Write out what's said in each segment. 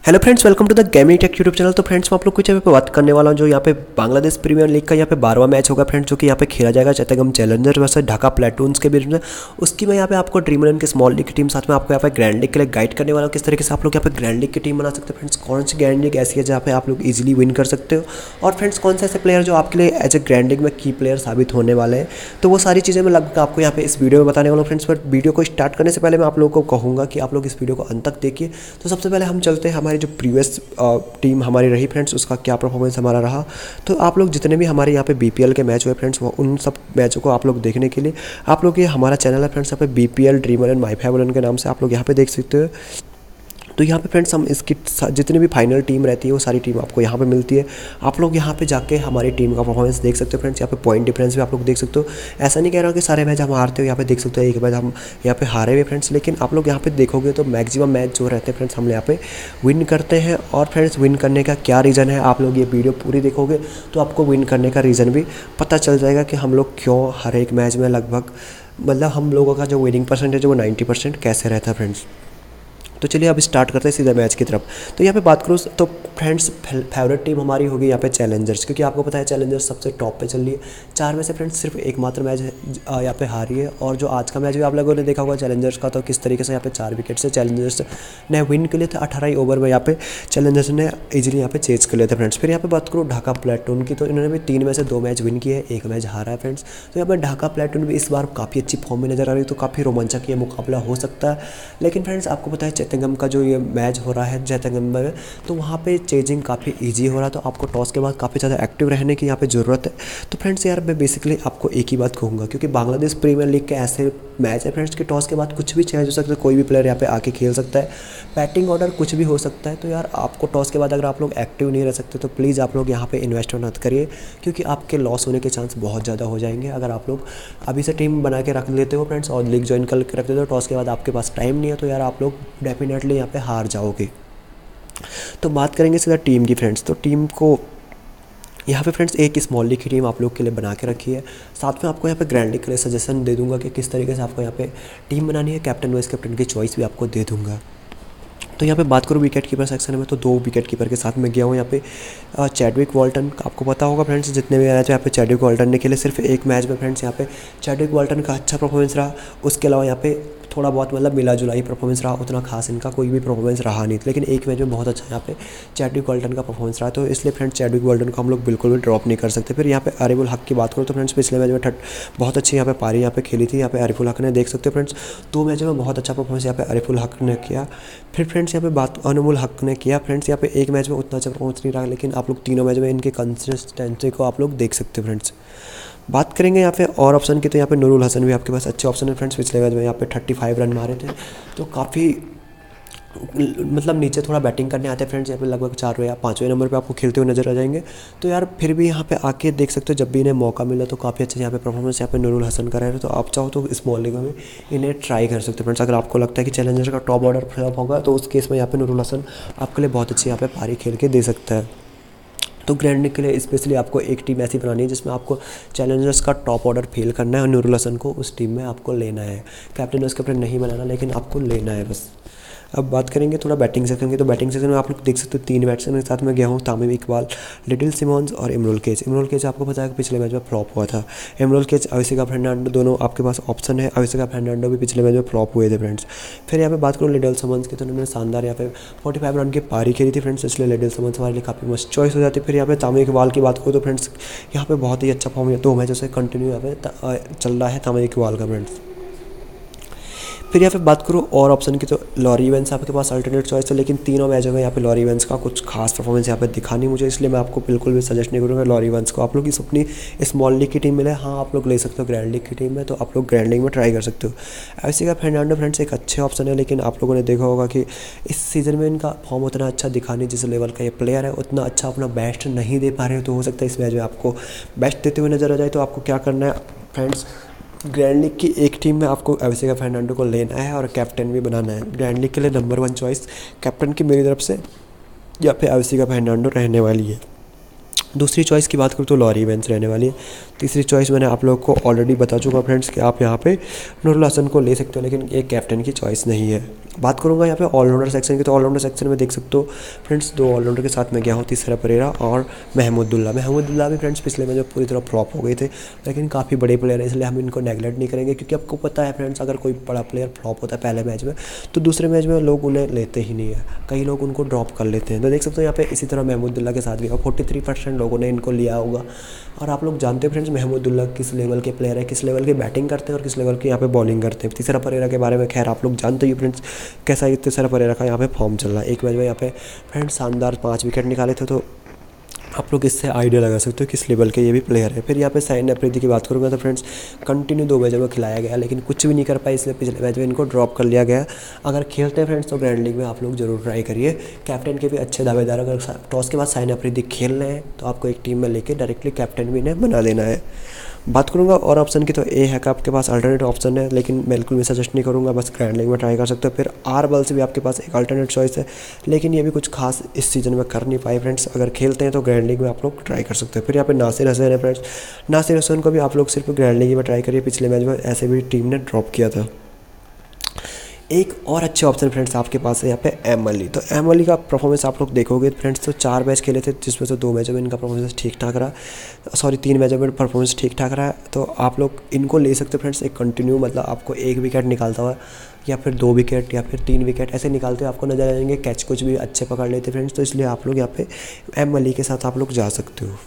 Hello friends, welcome to the gaming tech YouTube channel. तो friends मैं आप लोग कुछ यहाँ पे बात करने वाला हूँ जो यहाँ पे बांग्लादेश प्रीमियर लीग का यहाँ पे 12वां मैच होगा फ्रेंड्स, जो कि यहाँ पे खेला जाएगा Chittagong challengers versus Dhaka platoons के बीच में। उसकी मैं यहाँ पे आपको ड्रीम इलेवन की स्मॉल लीग की टीम साथ में आपको यहाँ पे ग्रैंड लीग के लिए गाइड करने वाला हूँ, किस तरीके से आप लोग यहाँ पे ग्रैंड लीग की टीम बना सकते हैं फ्रेंड्स, कौन सी ग्रैंड लीग ऐसी है जहाँ पे आप लोग इजीली विन कर सकते हो, और फ्रेंड्स कौन से ऐसे प्लेयर जो आपके लिए एज ए ग्रैंड लीग में की प्लेयर साबित होने वाले हैं। तो वो सारी चीज़ें मैं लगभग आपको यहाँ पे इस वीडियो में बताने वाला हूँ फ्रेंड्स। पर वीडियो को स्टार्ट करने से पहले मैं आप लोगों को कहूँगा कि आप लोग इस वीडियो को अंत तक देखिए। तो सबसे पहले हम चलते हैं हमारी जो प्रीवियस टीम हमारी रही फ्रेंड्स, उसका क्या परफॉर्मेंस हमारा रहा। तो आप लोग जितने भी हमारे यहाँ पे बीपीएल के मैच हुए फ्रेंड्स, वो उन सब मैचों को आप लोग देखने के लिए आप लोग ये हमारा चैनल है फ्रेंड्स, यहाँ पे BPL dream eleven my five eleven के नाम से आप लोग यहाँ पे देख सकते हो। तो यहाँ पे फ्रेंड्स हम इसकी जितनी भी फाइनल टीम रहती है वो सारी टीम आपको यहाँ पे मिलती है। आप लोग यहाँ पे जाके हमारी टीम का परफॉर्मेंस देख सकते हो फ्रेंड्स। यहाँ पे पॉइंट डिफरेंस भी आप लोग देख सकते हो। ऐसा नहीं कह रहा हूँ कि सारे मैच हम हारते हो, यहाँ पे देख सकते हो एक मैच हम यहाँ पे हारे हुए फ्रेंड्स, लेकिन आप लोग यहाँ पे देखोगे तो मैक्सिमम मैच जो रहते हैं फ्रेंड्स हम यहाँ पे विन करते हैं। और फ्रेंड्स विन करने का क्या रीज़न है, आप लोग ये वीडियो पूरी देखोगे तो आपको विन करने का रीज़न भी पता चल जाएगा कि हम लोग क्यों हर एक मैच में लगभग मतलब हम लोगों का जो विनिंग परसेंटेज है वो 90% कैसे रहता है फ्रेंड्स। तो चलिए अब स्टार्ट करते हैं सीधा मैच की तरफ। तो यहाँ पे बात करूँ तो फ्रेंड्स फेवरेट टीम हमारी होगी यहाँ पे चैलेंजर्स, क्योंकि आपको पता है चैलेंजर्स सबसे टॉप पे चल रही है। 4 में से फ्रेंड्स सिर्फ एकमात्र मैच यहाँ पे हारी है, और जो आज का मैच भी आप लोगों ने देखा होगा चैलेंजर्स का, तो किस तरीके से यहाँ पे 4 विकेट से चैलेंजर्स ने विन के लिए थे। 18 ओवर में यहाँ पे चैलेंजर्स ने ईजिली यहाँ पे चेज कर लिए थे फ्रेंड्स। फिर यहाँ पे बात करूँ ढाका प्लेटून की, तो इन्होंने भी 3 में से 2 मैच विन किए हैं, 1 मैच हारा है फ्रेंड्स। तो यहाँ पे ढाका प्लेटून भी इस बार काफ़ी अच्छी फॉर्म में नजर आ रही है, तो काफ़ी रोमांचक ये मुकाबला हो सकता है। लेकिन फ्रेंड्स आपको पता है चित्तगम का जो ये मैच हो रहा है चित्तगम में, तो वहाँ पे चेजिंग काफ़ी इजी हो रहा है, तो आपको टॉस के बाद काफ़ी ज़्यादा एक्टिव रहने की यहाँ पे ज़रूरत है। तो फ्रेंड्स यार मैं बेसिकली आपको एक ही बात कहूँगा, क्योंकि बांग्लादेश प्रीमियर लीग के ऐसे मैच है फ्रेंड्स कि टॉस के बाद कुछ भी चेंज हो सकता है, कोई भी प्लेयर यहाँ पे आके खेल सकता है, बैटिंग ऑर्डर कुछ भी हो सकता है। तो यार आपको टॉस के बाद अगर आप लोग एक्टिव नहीं रह सकते तो प्लीज़ आप लोग यहाँ पे इन्वेस्टमेंट मत करिए, क्योंकि आपके लॉस होने के चांस बहुत ज़्यादा हो जाएंगे। अगर आप लोग अभी से टीम बना के रख लेते हो फ्रेंड्स और लीग ज्वाइन करके रख देते हो, टॉस के बाद आपके पास टाइम नहीं है, तो यार आप लोग डेफिनेटली यहाँ पे हार जाओगे। तो बात करेंगे सीधा टीम की फ्रेंड्स। तो टीम को यहाँ पे फ्रेंड्स एक स्मॉल लीग की टीम आप लोग के लिए बना के रखी है, साथ में आपको यहाँ पे ग्रैंड लीग के लिए सजेशन दे दूंगा कि किस तरीके से आपको यहाँ पे टीम बनानी है, कैप्टन वाइस कैप्टन की चॉइस भी आपको दे दूंगा। तो यहाँ पे बात करूँ विकेट कीपर सेक्शन में, तो 2 विकेट कीपर के साथ में गया हूँ यहाँ पे चैडविक वॉल्टन। आपको पता होगा फ्रेंड्स जितने भी मैच यहाँ पे चैडविक वॉल्टन ने खेले, सिर्फ एक मैच में फ्रेंड्स यहाँ पे चैडविक वॉल्टन का अच्छा परफॉर्मेंस रहा। उसके अलावा यहाँ पे थोड़ा बहुत मतलब मिला जुला ही परफॉर्मेंस रहा, उतना खास इनका कोई भी परफॉर्मेंस रहा नहीं, लेकिन एक मैच में बहुत अच्छा यहाँ पे चैडविक वॉल्टन का परफॉर्मेंस रहा। तो इसलिए फ्रेंड्स चैडविक वॉल्टन को हम लोग बिल्कुल भी ड्रॉप नहीं कर सकते। फिर यहाँ पे आरिफुल हक की बात करो तो फ्रेंड्स पिछले मैच में बहुत अच्छी यहाँ पे पारी यहाँ पे खेली थी यहाँ पे आरिफुल हक ने, देख सकते हो फ्रेंड्स 2 मैचों में बहुत अच्छा परफॉर्मेंस यहाँ पे आरिफुल हक ने किया। फिर फ्रेंड्स यहाँ पे बात अनमोल हक ने किया फ्रेंड्स, यहाँ पे एक मैच में उतना अच्छा परफॉर्मेंस नहीं रहा, लेकिन आप लोग तीनों मैच में इनके कंसिस्टेंसी को आप लोग देख सकते हो फ्रेंड्स। बात करेंगे यहाँ पे और ऑप्शन की, तो यहाँ पे नूरुल हसन भी आपके पास अच्छे ऑप्शन है फ्रेंड्स। पिछले मैच में यहाँ पे 35 रन मारे थे, तो काफ़ी मतलब नीचे थोड़ा बैटिंग करने आते हैं फ्रेंड्स। यहाँ पे लगभग 4वें या 5वें नंबर पे आपको खेलते हुए नजर आ जाएंगे। तो यार फिर भी यहाँ पे आके देख सकते हो जब भी इन्हें मौका मिला तो काफ़ी अच्छा यहाँ पे परफॉर्मेंस यहाँ पे नूरुल हसन का रहा है। तो आप चाहो तो स्मॉल लीग में इन्हें ट्राई कर सकते हो फ्रेंड्स। अगर आपको लगता है कि चैलेंजर का टॉप ऑर्डर फ्लॉप होगा तो उस केस में यहाँ पे नूरुल हसन आपके लिए बहुत अच्छी यहाँ पे पारी खेल के दे सकता है। तो ग्रैंड लीग के लिए स्पेशली आपको एक टीम ऐसी बनानी है जिसमें आपको चैलेंजर्स का टॉप ऑर्डर फेल करना है और नूरुल हसन को उस टीम में आपको लेना है। कैप्टन वाइस कैप्टन नहीं बनाना, लेकिन आपको लेना है बस। अब बात करेंगे थोड़ा बैटिंग सेक्शन की, तो बैटिंग सेक्शन में आप लोग देख सकते हो 3 बैट्समैन के साथ में गया हूँ, तामिम इकबाल, लिटिल सिमोन्स और इमरुल केज। इमरुल केज आपको पता है कि पिछले मैच में फ्लॉप हुआ था। इमरुल केज, अभिषेक फर्नांडो दोनों आपके पास ऑप्शन है। अभिषेक फर्नांडो भी पिछले मैच में फ्लॉप हुए थे फ्रेंड्स। फिर यहाँ पे बात करूँ लिटिल सिमोन्स की, तो उन्होंने शानदार यहाँ पे 45 रन की पारी खेली थी फ्रेंड्स, इसलिए लिटिल सिमोन्स हमारे लिए काफ़ी मस्त चॉइस हो जाती है। फिर यहाँ पे तामिम इकबाल की बात करूँ तो फ्रेंड्स यहाँ पे बहुत ही अच्छा फॉर्म 2 मैचों से कंटिन्यू यहाँ पे चल रहा है तामिम इकबाल का फ्रेंड्स। फिर यहाँ पे बात करूँ और ऑप्शन की, तो लॉरी इवेंट्स आपके पास अल्टरनेट चॉइस है, लेकिन तीनों मैचों में यहाँ पे लॉरी इवेंट्स का कुछ खास परफॉर्मेंस यहाँ पे दिखा नहीं मुझे, इसलिए मैं आपको बिल्कुल भी सजेस्ट नहीं करूँगा लॉरी इवेंट्स को। आप लोग इस अपनी स्मॉल लीग की टीम मिले, हाँ आप लोग ले सकते हो ग्रैंड लीग की टीम में, तो आप लोग ग्रैंड लीग में ट्राई कर सकते हो। अभिषेक फर्नांडो फ्रेंड्स एक अच्छे ऑप्शन है, लेकिन आप लोगों ने देखा होगा कि इस सीज़न में इनका फॉर्म उतना अच्छा दिखा नहीं, जिस लेवल का ये प्लेयर है उतना अच्छा अपना बेस्ट नहीं दे पा रहे हो। तो हो सकता है इस मैच में आपको बेस्ट देते हुए नजर आ जाए। तो आपको क्या करना है फ्रेंड्स, ग्रैंड लीग की एक टीम में आपको अभिषेक फर्नांडो को लेना है और कैप्टन भी बनाना है। ग्रैंड लीग के लिए नंबर 1 चॉइस कैप्टन की मेरी तरफ से यहाँ पे अभिषेक फर्नांडो रहने वाली है। दूसरी चॉइस की बात करूँ तो लॉरी इवेंट्स रहने वाली है। तीसरी चॉइस मैंने आप लोगों को ऑलरेडी बता चुका फ्रेंड्स कि आप यहाँ पे नूरुल हसन को ले सकते हो, लेकिन ये कैप्टन की चॉइस नहीं है। बात करूँगा यहाँ पे ऑलराउंडर सेक्शन की, तो ऑलराउंडर सेक्शन में देख सकते हो फ्रेंड्स 2 ऑलराउंडर के साथ मैं गया हूँ, तीसरा परेरा और महमूदुल्लाह भी फ्रेंड्स पिछले में जो पूरी तरह फ्लॉप हो गए थे, लेकिन काफ़ी बड़े प्लेयर हैं इसलिए हम इनको नेगलेक्ट नहीं करेंगे, क्योंकि आपको पता है फ्रेंड्स अगर कोई बड़ा प्लेयर फ्लॉप होता है पहले मैच में तो दूसरे मैच में लोग उन्हें लेते ही नहीं है, कई लोग उनको ड्रॉप कर लेते हैं। तो देख सकते हो यहाँ पे इसी तरह महमूदुल्लाह के साथ भी 43% लोगों ने इनको लिया होगा। और आप लोग जानते हैं फ्रेंड्स महमूदुल्लाह किस लेवल के प्लेयर है, किस लेवल की बैटिंग करते हैं और किस लेवल की यहाँ पे बॉलिंग करते हैं। तीसरा परेरा के बारे में खैर आप लोग जानते ही फ्रेंड्स कैसा ये तीसरा परेरा का यहाँ पे फॉर्म चल रहा है। एक मैच में यहाँ पे फ्रेंड्स शानदार 5 विकेट निकाले थे, तो आप लोग इससे आइडिया लगा सकते हो किस लेवल के ये भी प्लेयर है। फिर यहाँ पे साइन अफरीदी की बात करूँगा तो फ्रेंड्स कंटिन्यू 2 मैचों में खिलाया गया, लेकिन कुछ भी नहीं कर पाए, इसलिए पिछले मैच में इनको ड्रॉप कर लिया गया। अगर खेलते हैं फ्रेंड्स तो ग्रैंड लीग में आप लोग जरूर ट्राई करिए। कैप्टन के भी अच्छे दावेदार, अगर टॉस के बाद साइन अफरीदी खेल रहे हैं तो आपको एक टीम में लेके डायरेक्टली कैप्टन भी इन्हें बना देना है। बात करूँगा और ऑप्शन की, तो ए है कि आपके पास अल्टरनेट ऑप्शन है, लेकिन बिल्कुल मैं सजेस्ट नहीं करूँगा, बस ग्रैंड लीग में ट्राई कर सकते हो। फिर आर बल से भी आपके पास एक अल्टरनेट चॉइस है, लेकिन ये भी कुछ खास इस सीज़न में कर नहीं पाए फ्रेंड्स। अगर खेलते हैं तो ग्रैंड लीग में आप लोग ट्राई कर सकते हो। फिर यहाँ पे नासिर हसन है फ्रेंड्स, नासिर हसन को भी आप लोग सिर्फ ग्रैंड लीग में ट्राई करिए, पिछले मैच में ऐसे भी टीम ने ड्रॉप किया था। एक और अच्छे ऑप्शन फ्रेंड्स आपके पास है यहाँ पे एम अली। तो एम अली का परफॉर्मेंस आप लोग देखोगे फ्रेंड्स तो 4 मैच खेले थे, जिसमें से 2 मैचों में इनका परफॉर्मेंस ठीक ठाक रहा, 3 मैचों में परफॉर्मेंस ठीक ठाक रहा है। तो आप लोग इनको ले सकते हो फ्रेंड्स, एक कंटिन्यू मतलब आपको 1 विकेट निकालता हुआ या फिर 2 विकेट या फिर 3 विकेट ऐसे निकालते हुए आपको नजर आएंगे। कैच कुछ भी अच्छे पकड़ लेते फ्रेंड्स, तो इसलिए आप लोग यहाँ पे एम अली के साथ आप लोग जा सकते हो।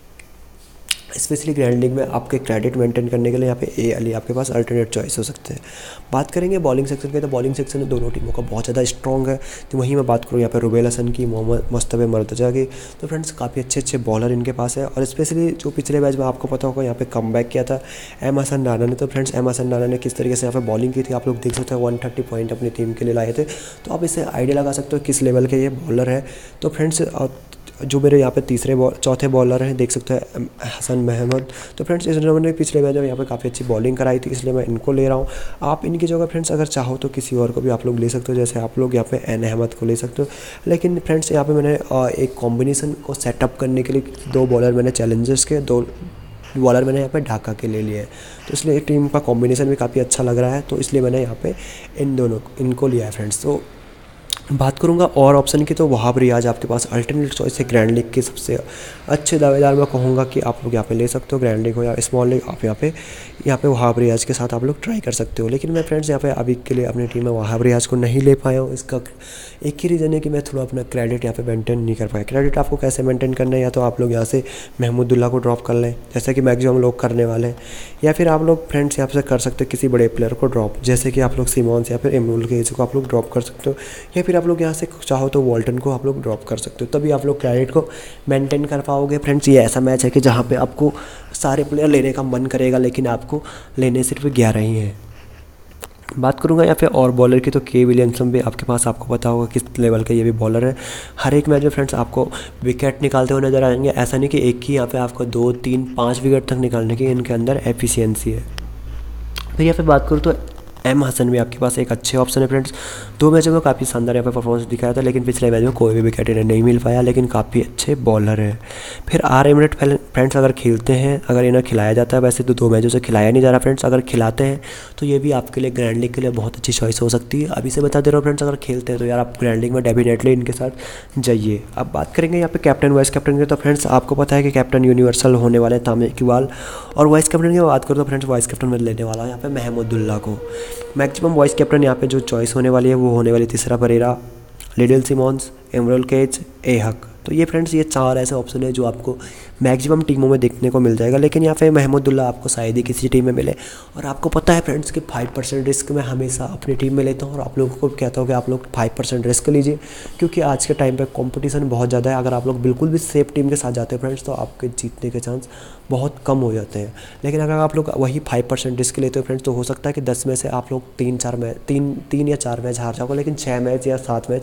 स्पेशली ग्रैंड लीग में आपके क्रेडिट मेंटेन करने के लिए यहाँ पे ए अली आपके पास अल्टरनेट चॉइस हो सकते हैं। बात करेंगे बॉलिंग सेक्शन की, तो बॉलिंग सेक्शन में दोनों टीमों का बहुत ज़्यादा स्ट्रॉन्ग है। तो वहीं मैं बात करूँ यहाँ पे रुबेल हसन की, मोहम्मद मुस्तफ़ा मर्तजा की, तो फ्रेंड्स काफ़ी अच्छे बॉलर इनके पास है। और स्पेशली जो पिछले मैच में आपको पता होगा यहाँ पे कमबैक किया था एम हसन राना ने, तो फ्रेंड्स एम हसन राना ने किस तरीके से यहाँ पे बॉलिंग की थी आप लोग देख सकते हैं, 130 पॉइंट अपनी टीम के लिए लाए थे। तो आप इससे आइडिया लगा सकते हो किस लेवल के ये बॉलर है। तो फ्रेंड्स जो मेरे यहाँ पे चौथे बॉलर हैं देख सकते हैं हसन महमूद, तो फ्रेंड्स इन्होंने पिछले मैच में यहाँ पे काफ़ी अच्छी बॉलिंग कराई थी, इसलिए मैं इनको ले रहा हूँ। आप इनकी जगह फ्रेंड्स अगर चाहो तो किसी और को भी आप लोग ले सकते हो, जैसे आप लोग यहाँ पे एन अहमद को ले सकते हो। लेकिन फ्रेंड्स यहाँ पे मैंने एक कॉम्बिनेशन को सेटअप करने के लिए 2 बॉलर मैंने चैलेंजर्स के, 2 बॉलर मैंने यहाँ पे ढाका के ले लिए हैं, तो इसलिए टीम का कॉम्बिनेशन भी काफ़ी अच्छा लग रहा है, तो इसलिए मैंने यहाँ पे इनको लिया है फ्रेंड्स। तो बात करूंगा और ऑप्शन की, तो वहाब रियाज आपके पास अल्टरनेट चॉइस है ग्रैंड लीग के सबसे अच्छे दावेदार। मैं कहूँगा कि आप लोग यहाँ पे ले सकते हो, ग्रैंड लीग हो या स्मॉल लीग, आप यहाँ पे वहाब रियाज के साथ आप लोग ट्राई कर सकते हो। लेकिन मैं फ्रेंड्स यहाँ पे अभी के लिए अपनी टीम में वहाब रियाज को नहीं ले पाया हूँ। इसका एक ही रीज़न है कि मैं थोड़ा अपना क्रेडिट यहाँ पे मेंटेन नहीं कर पाया। क्रेडिट आपको कैसे मेंटेन करना है, या तो आप लोग यहाँ से महमूदुल्लाह को ड्रॉप कर लें जैसे कि मैक्सिमम लोग करने वाले हैं, या फिर आप लोग फ्रेंड्स यहाँ से कर सकते हो किसी बड़े प्लेयर को ड्रॉप, जैसे कि आप लोग सिमोन्स या फिर इमरुल केज को आप लोग ड्रॉप कर सकते हो, या फिर आप लोग यहाँ से चाहो तो वॉल्टन को आप लोग ड्रॉप कर सकते हो। तभी आप लोग क्रेडिट को मेंटेन कर पाओगे। फ्रेंड्स ये ऐसा मैच है कि जहाँ पे आपको सारे प्लेयर लेने का मन करेगा, लेकिन आपको लेने सिर्फ 11 ही हैं। बात करूँगा या फिर और बॉलर की, तो के विलियमसन भी आपके पास, आपको पता होगा किस लेवल का ये भी बॉलर है। हर एक मैच में फ्रेंड्स आपको विकेट निकालते हुए नजर आएंगे, ऐसा नहीं कि एक ही, यहाँ पे आपको 2, 3, 5 विकेट तक निकालने की इनके अंदर एफिशिएंसी है। तो या फिर बात करूँ तो एम हसन भी आपके पास एक अच्छे ऑप्शन है फ्रेंड्स। 2 मैचों में काफ़ी शानदार यहाँ पे परफॉर्मेंस दिखाया था, लेकिन पिछले मैच में कोई भी विकेट इन्हें नहीं मिल पाया, लेकिन काफ़ी अच्छे बॉलर है। फिर आर एमरेट फ्रेंड्स अगर खेलते हैं, अगर इन्हें खिलाया जाता है, वैसे तो 2 मैचों से खिलाया नहीं जा रहा फ्रेंड्स, अगर खिलाते हैं तो ये भी आपके लिए ग्रैंड लीग के लिए बहुत अच्छी चॉइस हो सकती है। अभी से बता दे रहा हूँ फ्रेंड्स, अगर खेलते हैं तो यार आप ग्रैंड लीग में डेफिनेटली इनके साथ जाइए। अब बात करेंगे यहाँ पे कैप्टन वाइस कैप्टन की, तो फ्रेंड्स आपको पता है कि कैप्टन यूनिवर्सल होने वाले तामिर इकबाल, और वाइस कैप्टन की बात करूँ तो फ्रेंड्स वाइस कैप्टन में लेने वाला है यहाँ पे महमूदुल्लाह को। मैक्सिमम वाइस कैप्टन यहाँ पे जो चॉइस होने वाली है वो होने वाली Thisara Perera, Lendl Simmons, Imrul Kayes, A Haque. तो ये फ्रेंड्स ये 4 ऐसे ऑप्शन है जो आपको मैक्सिमम टीमों में देखने को मिल जाएगा, लेकिन यहाँ पे महमूदुल्लाह आपको शायद ही किसी टीम में मिले। और आपको पता है फ्रेंड्स कि 5% रिस्क मैं हमेशा अपनी टीम में लेता हूँ, और आप लोगों को कहता हूँ कि आप लोग 5% रिस्क लीजिए, क्योंकि आज के टाइम पे कंपटीशन बहुत ज़्यादा है। अगर आप लोग बिल्कुल भी सेफ टीम के साथ जाते हैं फ्रेंड्स, तो आपके जीतने के चांस बहुत कम हो जाते हैं। लेकिन अगर आप लोग वही 5% रिस्क लेते हो फ्रेंड्स, तो हो सकता है कि 10 में से आप लोग 3 या 4 मैच हार जाओगे, लेकिन 6 मैच या 7 मैच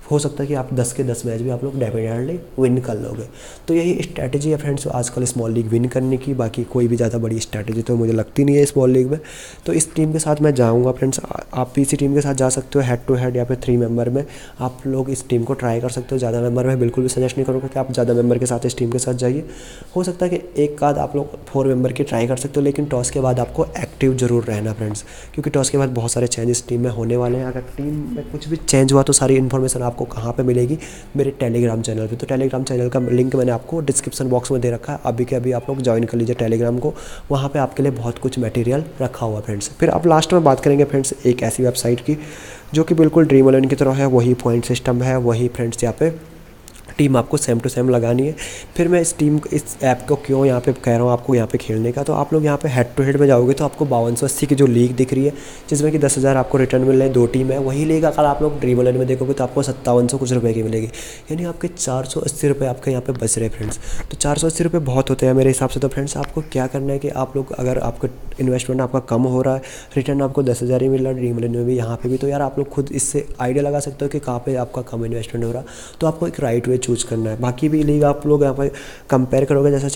हो सकता है कि आप 10 के 10 मैच भी आप लोग डेफिनेटली विन कर लोगे। तो यही स्ट्रैटेजी है फ्रेंड्स आजकल स्मॉल लीग विन करने की। बाकी कोई भी ज़्यादा बड़ी स्ट्रैटेजी तो मुझे लगती नहीं है स्मॉल लीग में। तो इस टीम के साथ मैं जाऊँगा फ्रेंड्स, आप भी इसी टीम के साथ जा सकते हो, हेड टू हेड या फिर 3 मेंबर में आप लोग इस टीम को ट्राई कर सकते हो। ज़्यादा मेंबर में बिल्कुल भी सजेस्ट नहीं करूँगा कि आप ज़्यादा मेंबर के साथ इस टीम के साथ जाइए। हो सकता है कि एक आध आप लोग 4 मेंबर की ट्राई कर सकते हो, लेकिन टॉस के बाद आपको एक्टिव जरूर रहना फ्रेंड्स, क्योंकि टॉस के बाद बहुत सारे चेंजेस टीम में होने वाले हैं। अगर टीम में कुछ भी चेंज हुआ तो सारी इन्फॉर्मेशन आपको कहाँ पे मिलेगी, मेरे टेलीग्राम चैनल पे। तो टेलीग्राम चैनल का लिंक मैंने आपको डिस्क्रिप्शन बॉक्स में दे रखा है, अभी के अभी आप लोग ज्वाइन कर लीजिए टेलीग्राम को, वहाँ पे आपके लिए बहुत कुछ मटेरियल रखा हुआ फ्रेंड्स। फिर अब लास्ट में बात करेंगे फ्रेंड्स एक ऐसी वेबसाइट की जो कि बिल्कुल ड्रीम 11 की तरह है, वही पॉइंट सिस्टम है, वही फ्रेंड्स यहाँ पे टीम आपको सेम टू सेम लगानी है। फिर मैं इस ऐप को क्यों यहाँ पे कह रहा हूँ आपको यहाँ पे खेलने का, तो आप लोग यहाँ पे हेड टू हेड में जाओगे तो आपको 5280 की जो लीग दिख रही है, जिसमें कि 10,000 आपको रिटर्न मिल रहे हैं, 2 टीम है। वही लीग अगर आप लोग ड्रीम 11 में देखोगे तो आपको 5700 कुछ रुपये की मिलेगी, यानी आपके 480 रुपये आपके यहाँ पे बच रहे फ्रेंड्स। तो 480 रुपये बहुत होते हैं मेरे हिसाब से। तो फ्रेंड्स आपको क्या करना है कि आप लोग अगर आपका इन्वेस्टमेंट आपका कम हो रहा है, रिटर्न आपको 10,000 ही मिल रहा है ड्रीम 11 में भी, यहाँ पे भी, तो यार आप लोग खुद इससे आइडिया लगा सकते हो कि कहाँ पे आपका कम इन्वेस्टमेंट हो रहा। तो आपको एक राइट वे चूज़ करना है। बाकी भी लीग आप लोग यहाँ पर कंपेयर करोगे, जैसे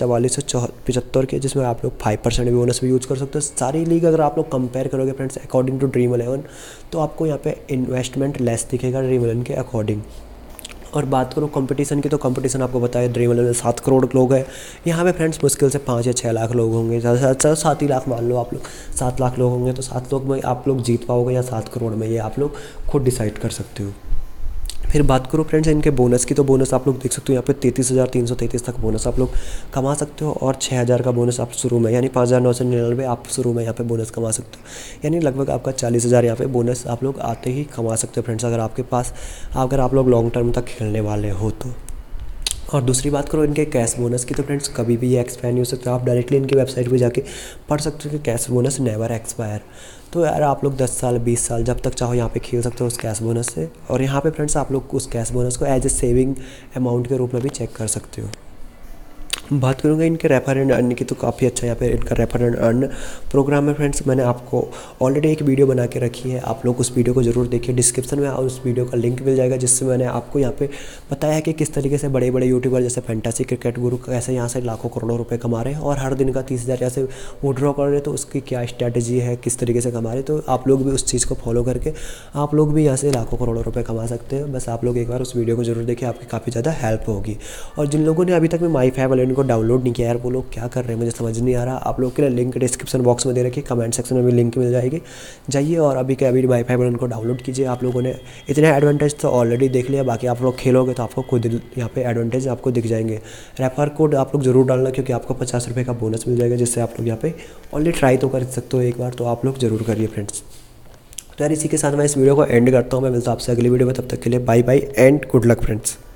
4475 के, जिसमें आप लोग 5% भी बोनस भी यूज़ कर सकते हो। सारी लीग अगर आप लोग कंपेयर करोगे फ्रेंड्स अकॉर्डिंग टू ड्रीम 11, तो आपको यहाँ पे इन्वेस्टमेंट लेस दिखेगा ड्रीम 11 के अकॉर्डिंग। और बात करो कंपटीशन की, तो कंपटीशन आपको बताया ड्रीम 11 में 7 करोड़ लोग हैं। यहाँ पे फ्रेंड्स मुश्किल से 5 या 6 लाख लोग होंगे, ज़्यादा से 7 ही लाख मान लो आप लोग, 7 लाख लोग होंगे। तो 7 लोग में आप लोग जीत पाओगे या 7 करोड़ में, ये आप लोग खुद डिसाइड कर सकते हो। फिर बात करो फ्रेंड्स इनके बोनस की, तो बोनस आप लोग देख सकते हो यहाँ पे 33,333 तक बोनस आप लोग कमा सकते हो, और 6,000 का बोनस आप शुरू में, यानी 5,999 आप शुरू में यहाँ पे बोनस कमा सकते हो, यानी लगभग आपका 40,000 यहाँ पे बोनस आप लोग आते ही कमा सकते हो फ्रेंड्स, अगर आपके पास, अगर आप लोग लॉन्ग टर्म तक खेलने वाले हो तो। और दूसरी बात करो इनके कैश बोनस की, तो फ्रेंड्स कभी भी ये एक्सपायर नहीं हो सकता। आप डायरेक्टली इनकी वेबसाइट पे जाके पढ़ सकते हो कि कैश बोनस नेवर एक्सपायर। तो यार आप लोग 10 साल 20 साल जब तक चाहो यहाँ पे खेल सकते हो उस कैश बोनस से। और यहाँ पे फ्रेंड्स आप लोग उस कैश बोनस को एज ए सेविंग अमाउंट के रूप में भी चेक कर सकते हो। बात करूँगा इनके रेफर एंड अर्न की, तो काफ़ी अच्छा यहाँ पे इनका रेफर एंड अर्न प्रोग्राम है फ्रेंड्स। मैंने आपको ऑलरेडी एक वीडियो बना के रखी है, आप लोग उस वीडियो को ज़रूर देखिए, डिस्क्रिप्शन में उस वीडियो का लिंक मिल जाएगा, जिससे मैंने आपको यहाँ पे बताया है कि किस तरीके से बड़े बड़े यूट्यूबर जैसे फैंटेसी क्रिकेट गुरु कैसे यहाँ से लाखों करोड़ों रुपये कमा रहे हैं, और हर दिन का 30,000 यहाँ से विड्रॉ कर रहे हैं। तो उसकी क्या स्ट्रैटेजी है, किस तरीके से कमा रहे हैं, तो आप लोग भी उस चीज़ को फॉलो करके आप लोग भी यहाँ से लाखों करोड़ों रुपये कमा सकते हैं। बस आप लोग एक बार उस वीडियो को जरूर देखिए, आपकी काफ़ी ज़्यादा हेल्प होगी। और जिन लोगों ने अभी तक माई फाइव वैलेंट को डाउनलोड नहीं किया यार, वो लोग क्या कर रहे हैं मुझे समझ नहीं आ रहा। आप लोग के लिए लिंक डिस्क्रिप्शन बॉक्स में दे रखी, कमेंट सेक्शन में भी लिंक मिल जाएगी, जाइए और अभी के अभी माई फाइव उनको डाउनलोड कीजिए। आप लोगों ने इतने एडवांटेज तो ऑलरेडी देख लिया, बाकी आप लोग खेलोगे तो आपको खुद यहाँ पे एडवांटेज आपको दिख जाएंगे। रेफर कोड आप लोग जरूर डालना, क्योंकि आपको 50 रुपये का बोनस मिल जाएगा, जिससे आप लोग यहाँ पे ऑलरेडी ट्राई तो कर सकते हो एक बार, तो आप लोग जरूर करिए फ्रेंड्स। तो यार इसी के साथ मैं इस वीडियो को एंड करता हूँ, मैं मिलता हूँ आपसे अगली वीडियो में, तब तक के लिए bye bye and good luck friends.